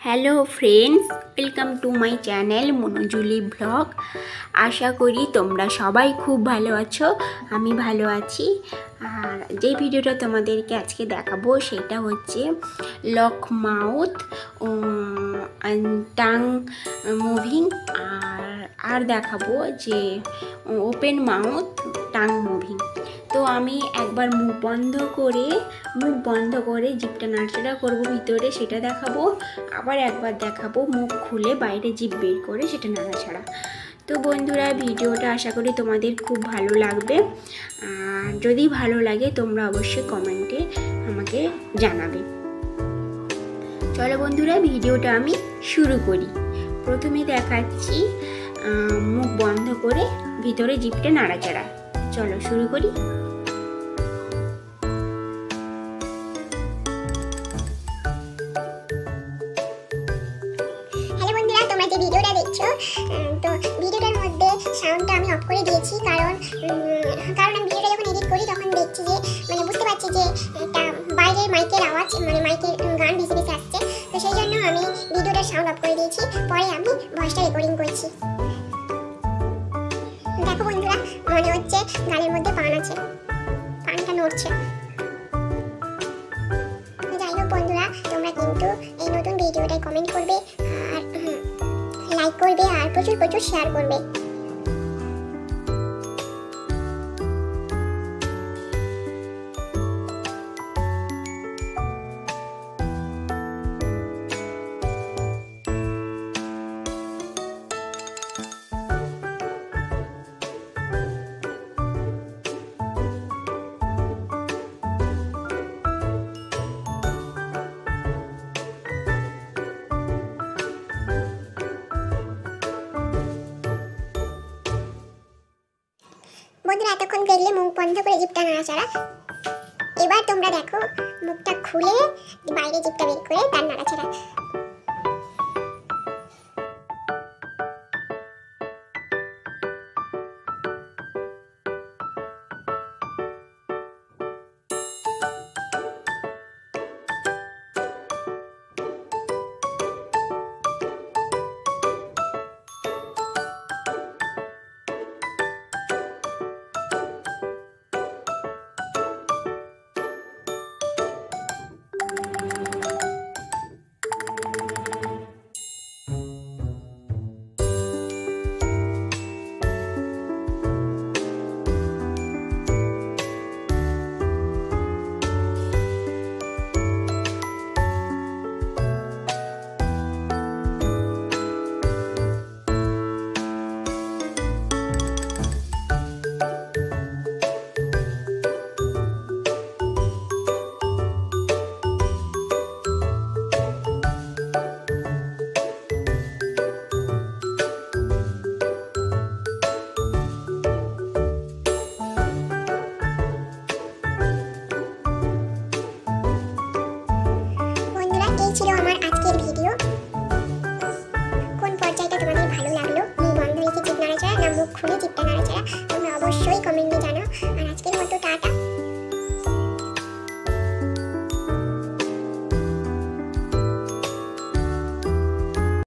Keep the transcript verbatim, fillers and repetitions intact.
Hello friends, welcome to my channel Monojuli blog. আশা করি তোমরা সবাই খুব ভালো আছো। আমি ভালো আছি। আর যে ভিডিওটা তোমাদেরকে আজকে দেখাবো সেটা হচ্ছে লক মাউথ টাং মুভিং, আর আর দেখাবো যে ওপেন মাউথ টাং মুভিং। তো আমি একবার মুখ বন্ধ করে মুখ বন্ধ করে জিভটা নাড়াচাড়া করবো ভিতরে, সেটা দেখাবো। আবার একবার দেখাবো মুখ খুলে বাইরে জিভ বের করে সেটা নাড়াচাড়া। তো বন্ধুরা, ভিডিওটা আশা করি তোমাদের খুব ভালো লাগবে। আর যদি ভালো লাগে তোমরা অবশ্যই কমেন্টে আমাকে জানাবে। চলো বন্ধুরা, ভিডিওটা আমি শুরু করি। প্রথমে দেখাচ্ছি মুখ বন্ধ করে ভিতরে জিভটা নাড়াচাড়া। চলো শুরু করি। যে ভিডিওটা দেখছো, তো ভিডিওটার মধ্যে সাউন্ডটা আমি অফ করে দিয়েছি, কারণ কারণ আমি ভিডিওটা যখন এডিট করি তখন দেখছি যে মানে বুঝতে পারছি যে একটা বাইরের মাইকের আওয়াজ, মানে মাইকের গান ভেসে ভেসে আসছে। তো সেই জন্য আমি ভিডিওটার সাউন্ড অফ করে দিয়েছি, পরে আমি ভয়েসটা রেকর্ডিং করছি। দেখো বন্ধুরা, মনে হচ্ছে গালের মধ্যে পান আছে, পানটা নড়ছে। যাই হোক বন্ধুরা, তোমরা কিন্তু এই নতুন ভিডিওটায় কমেন্ট করবে, আর লাইক করবে, আর প্রচুর প্রচুর শেয়ার করবে। বন্ধুরা, এতক্ষণ দেখলে মুখ বন্ধ করে জিভটা নাড়াচাড়া। এবার তোমরা দেখো মুখটা খুলে বাইরে জিভটা বের করে তার নাড়াচাড়া।